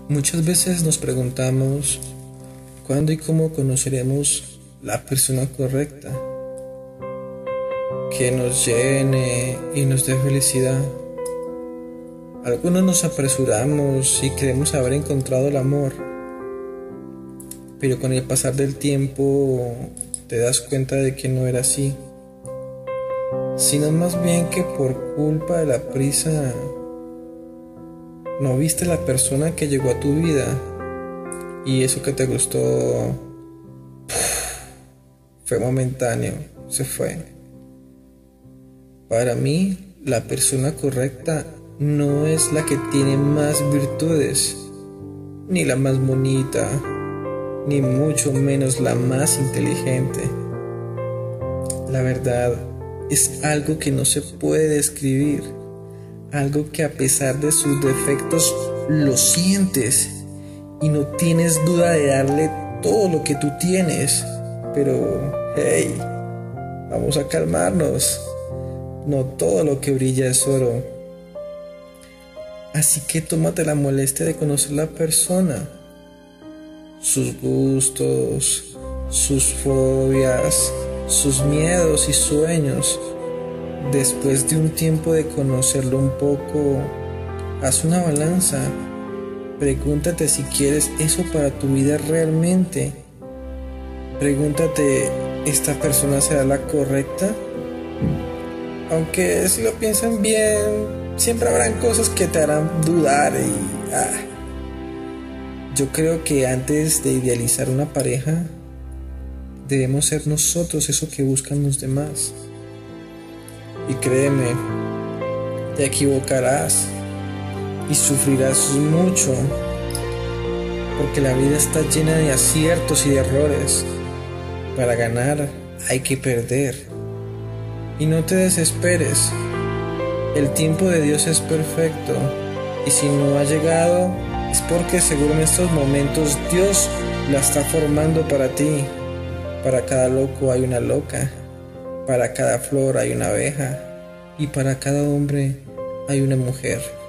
Muchas veces nos preguntamos cuándo y cómo conoceremos la persona correcta que nos llene y nos dé felicidad. Algunos nos apresuramos y creemos haber encontrado el amor, pero con el pasar del tiempo te das cuenta de que no era así, sino más bien que por culpa de la prisa no viste la persona que llegó a tu vida y eso que te gustó fue momentáneo, se fue. Para mí, la persona correcta no es la que tiene más virtudes, ni la más bonita, ni mucho menos la más inteligente. La verdad es algo que no se puede describir, algo que a pesar de sus defectos lo sientes y no tienes duda de darle todo lo que tú tienes. Pero, hey, vamos a calmarnos. No todo lo que brilla es oro. Así que tómate la molestia de conocer la persona, sus gustos, sus fobias, sus miedos y sueños. Después de un tiempo de conocerlo un poco, haz una balanza. Pregúntate si quieres eso para tu vida realmente. Pregúntate, ¿esta persona será la correcta? Aunque si lo piensan bien, siempre habrán cosas que te harán dudar Yo creo que antes de idealizar una pareja, debemos ser nosotros eso que buscan los demás. Y créeme, te equivocarás y sufrirás mucho, porque la vida está llena de aciertos y de errores. Para ganar hay que perder. Y no te desesperes. El tiempo de Dios es perfecto, y si no ha llegado, es porque seguro en estos momentos Dios la está formando para ti. Para cada loco hay una loca, para cada flor hay una abeja, y para cada hombre hay una mujer.